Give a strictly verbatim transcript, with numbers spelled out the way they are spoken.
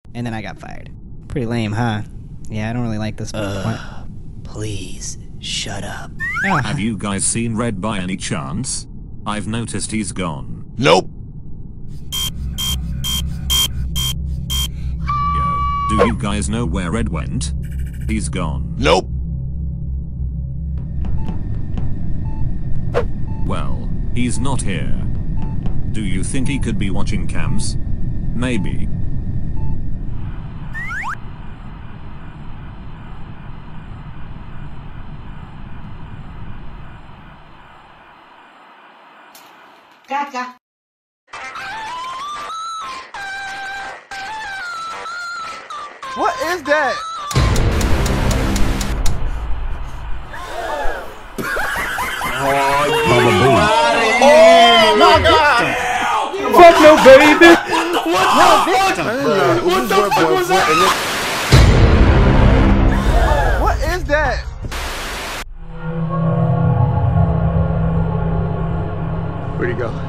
and then I got fired. Pretty lame, huh? Yeah, I don't really like this one. Uh, please, shut up. Oh. Have you guys seen Red by any chance? I've noticed he's gone. Nope. Yo, do you guys know where Red went? He's gone. Nope. Well, he's not here. Do you think he could be watching cams? Maybe. Caca. What is that? Oh my God! Fuck no, baby! What the fuck? What the fuck was that? What is that? Where'd he go?